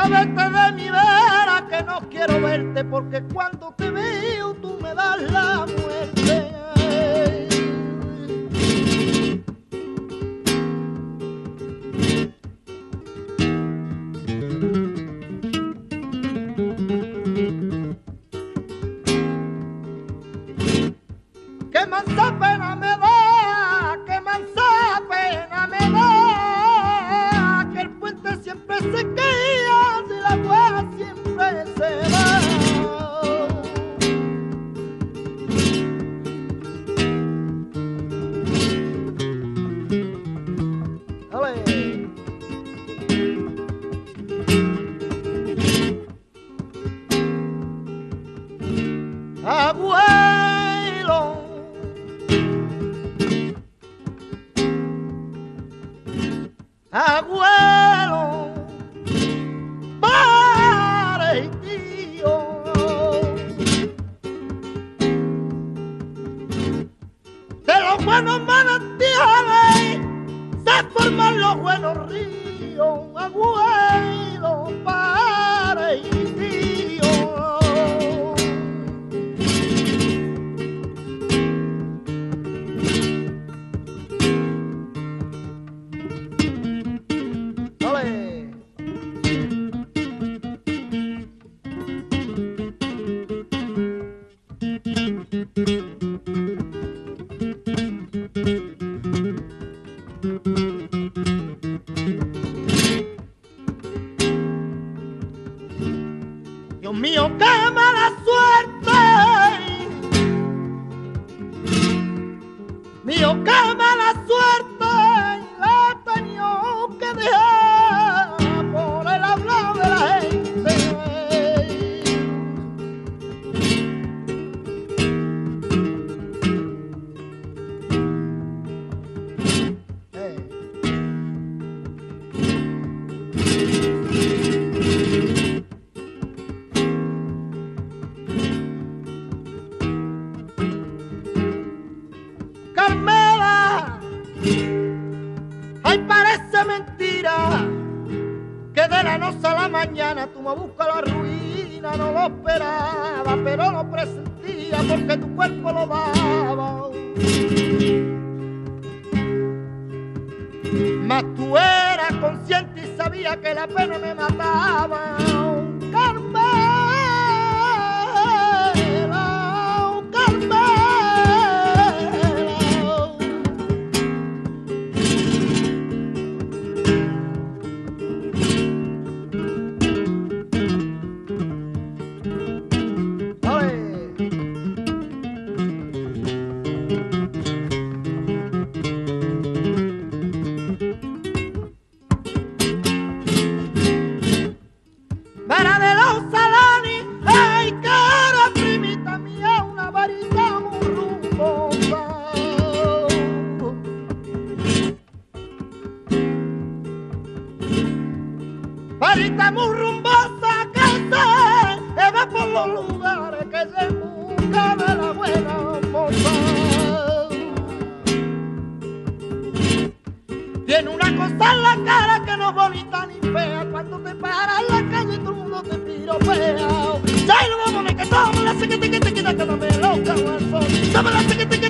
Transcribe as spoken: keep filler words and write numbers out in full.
vete de mi vera que no quiero verte, porque cuando te veo tú me das la muerte. Qué mansa pena me da, qué mansa pena me da, que el puente siempre se caía, si la guagua siempre se va. Abuelo, abuelo, padre y tío, de los buenos manantiales se forman los buenos ríos. Abuelo, padre y tío. Dios mío, qué mala suerte, mío, qué mala suerte, la he tenido que dejar por el hablar de la gente. Eh. Carmela, ay, parece mentira que de la noche a la mañana tú me buscas la ruina. No lo esperaba, pero lo presentía porque tu cuerpo lo daba. Mas tú eras consciente y sabía que la pena me mataba. Carmela, Carmela. Para de los salanes, ay, cara primita mía, una varita muy rumbosa. Varita muy rumbosa que se va por los lugares, que se busca de la buena moza. Tiene una cosa en la cara que no es bonita ni fea, cuando te paras en la calle todo el mundo te piropea. Ya no vamos a que toma la sequete que te quita que no me loca o al sol. Toma la sequete que